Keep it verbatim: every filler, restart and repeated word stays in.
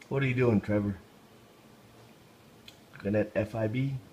What are you doing, Trevor? Looking at F I B?